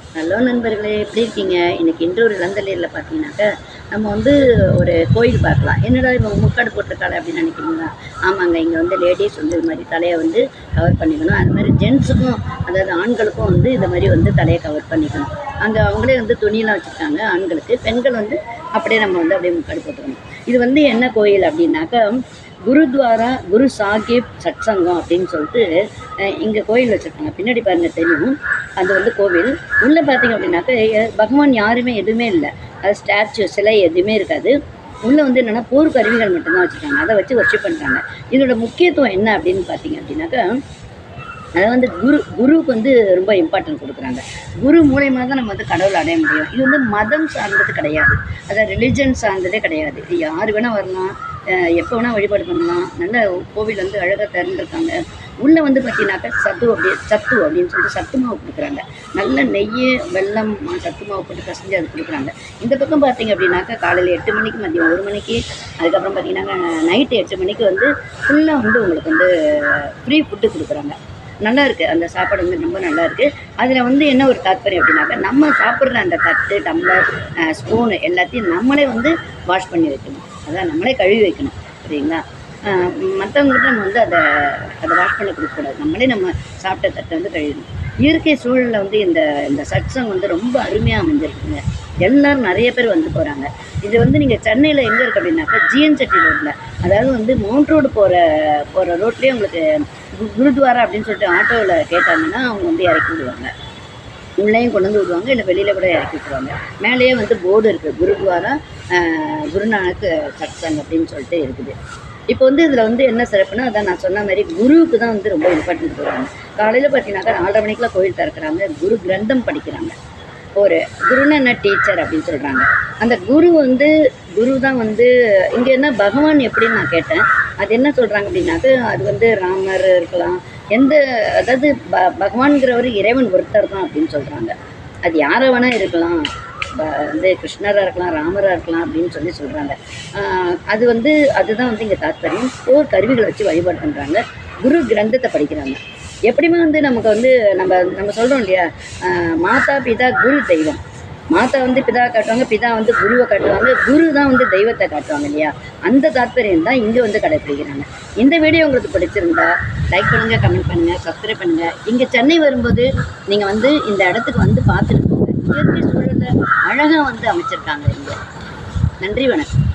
Hello நண்பர்களே, எப்படி இருக்கீங்க? இன்னைக்கு இன்றொரு இளந்தளிரில் பார்த்தீங்கன்னாக்கா, நம்ம வந்து ஒரு கோயில் பார்க்கலாம். என்னடா இவங்க முக்காடு போட்டிருக்காளே அப்படின்னு நினைக்கிறீங்களா? ஆமாங்க, இங்கே வந்து லேடீஸ் வந்து இது மாதிரி தலையை வந்து கவர் பண்ணிக்கணும். அது மாதிரி ஜென்ஸுக்கும், அதாவது ஆண்களுக்கும் வந்து இந்த மாதிரி வந்து தலையை கவர் பண்ணிக்கணும். அங்கே அவங்களே வந்து துணியெல்லாம் வச்சுருக்காங்க ஆண்களுக்கு. பெண்கள் வந்து அப்படியே நம்ம வந்து அப்படியே முக்காடு போட்டுக்கணும். இது வந்து என்ன கோயில் அப்படின்னாக்கா, குருத்வாரா குரு சாஹிப் சத்சங்கம் அப்படின்னு சொல்லிட்டு இங்கே கோயில் வச்சுருக்காங்க. பின்னாடி பாருங்க தெரியும். அது வந்து கோவில். உள்ளே பார்த்தீங்க அப்படின்னாக்கா பகவான் யாருமே எதுவுமே இல்லை. அது ஸ்டாச்சு சிலை எதுவுமே இருக்காது. உள்ளே வந்து என்னென்னா போர் கருவிகள் மட்டும்தான் வச்சுருக்காங்க. அதை வச்சு வர்ஷிப் பண்ணுறாங்க. இதோட முக்கியத்துவம் என்ன அப்படின்னு பார்த்தீங்க அப்படின்னாக்கா, அதை வந்து குருவுக்கு வந்து ரொம்ப இம்பார்ட்டன்ட் கொடுக்குறாங்க. குரு மூலயமா தான் நம்ம வந்து கடவுள் அடைய முடியும். இது வந்து மதம் சார்ந்தது கிடையாது, அதாவது ரிலிஜன் சார்ந்ததே கிடையாது. இது யார் வேணால் வரலாம், எப்போ வேணால் வழிபாடு பண்ணலாம். நல்ல கோவில் வந்து அழகாக திறந்துருக்காங்க. உள்ளே வந்து பார்த்தீங்கன்னாக்கா சத்து அப்படின்னு சொல்லிட்டு சத்து மாவு கொடுக்குறாங்க. நல்ல நெய், வெல்லம், சத்து மாவு போட்டு பசஞ்சு அது கொடுக்குறாங்க. இந்த பக்கம் பார்த்தீங்க அப்படின்னாக்கா காலையில் 8 மணிக்கு, மதியம் 1 மணிக்கு, அதுக்கப்புறம் பார்த்தீங்கன்னா நைட்டு 8 மணிக்கு வந்து ஃபுல்லாக வந்து உங்களுக்கு வந்து ஃப்ரீ ஃபுட்டு கொடுக்குறாங்க. நல்லா இருக்குது. அந்த சாப்பாடு வந்து ரொம்ப நல்லா இருக்குது. அதில் வந்து என்ன ஒரு தாற்பயம் அப்படின்னாக்கா, நம்ம சாப்பிட்ற அந்த தட்டு, டம்ளர், ஸ்பூனு எல்லாத்தையும் நம்மளே வந்து வாஷ் பண்ணி வைக்கணும். அதான் நம்மளே கழுவி வைக்கணும். சரிங்களா? மற்றவங்ககிட்ட நம்ம வந்து அதை வாஷ் பண்ண கொடுக்கக்கூடாது. நம்மளே நம்ம சாப்பிட்ட தட்டை வந்து கழுவிடணும். இயற்கை சூழலில் வந்து இந்த சத்சங்கம் வந்து ரொம்ப அருமையாக அமைஞ்சிருக்குங்க. எல்லோரும் நிறைய பேர் வந்து போகிறாங்க. இது வந்து நீங்கள் சென்னையில் எங்கே இருக்குது அப்படின்னாக்கா, ஜிஎன்செட்டி ரோட்டில், அதாவது வந்து மவுண்ட் ரோடு போகிற ரோட்லேயே உங்களுக்கு குருத்வாரா அப்படின்னு சொல்லிட்டு ஆட்டோவில் கேட்டாங்கன்னா அவங்க வந்து இறக்கி விடுவாங்க. உள்ளேயும் கொண்டு வந்து விடுவாங்க, இல்லை வெளியில் கூட இறக்கி விட்டுருவாங்க. மேலேயே வந்து போர்டு இருக்குது, குருத்வாரா குருநானக் சத்சங் அப்படின்னு சொல்லிட்டு இருக்குது. இப்போ வந்து இதில் வந்து என்ன சிறப்புனா, அதான் நான் சொன்ன மாதிரி குருவுக்கு தான் வந்து ரொம்ப இம்பார்ட்டன்ட் கொடுக்குறாங்க. காலையில் பார்த்தீங்கன்னாக்கா 4:30 மணிக்கெலாம் கோயில் திறக்கிறாங்க. குரு கிரந்தம் படிக்கிறாங்க. ஒரு குருன்னா என்ன, டீச்சர் அப்படின்னு சொல்கிறாங்க. அந்த குரு தான் வந்து இங்கே என்ன பகவான் எப்படின்னு நான் கேட்டேன். அது என்ன சொல்கிறாங்க அப்படின்னாக்க, அது வந்து ராமர் இருக்கலாம், அதாவது பகவான்கிறவர் இறைவன் ஒருத்தர் தான் அப்படின்னு சொல்கிறாங்க. அது யாரை வேணால் இருக்கலாம், வந்து கிருஷ்ணராக இருக்கலாம், ராமராக இருக்கலாம் அப்படின்னு சொல்கிறாங்க. அது வந்து அதுதான் வந்து இங்கே தாத்பரியம். போர் கருவிகளை வச்சு வழிபாடு பண்ணுறாங்க. குரு கிரந்தத்தை படிக்கிறாங்க. எப்படியுமே வந்து நமக்கு வந்து நம்ம சொல்கிறோம் இல்லையா, மாதா பிதா குரு தெய்வம். மாதா வந்து பிதா காட்டுவாங்க, பிதா வந்து குருவை காட்டுவாங்க, குரு தான் வந்து தெய்வத்தை காட்டுவாங்க இல்லையா. அந்த தாத்பரியம் தான் இங்கே வந்து கடைப்பிடிக்கிறாங்க. இந்த வீடியோ உங்களுக்கு பிடிச்சிருந்தா லைக் பண்ணுங்கள், கமெண்ட் பண்ணுங்கள், சப்ஸ்கிரைப் பண்ணுங்கள். இங்கே சென்னை வரும்போது நீங்கள் வந்து இந்த இடத்துக்கு வந்து பார்த்துட்டு போங்க. இயற்கை சூழலை அழகாக வந்து அமைச்சிருக்காங்க இங்கே. நன்றி, வணக்கம்.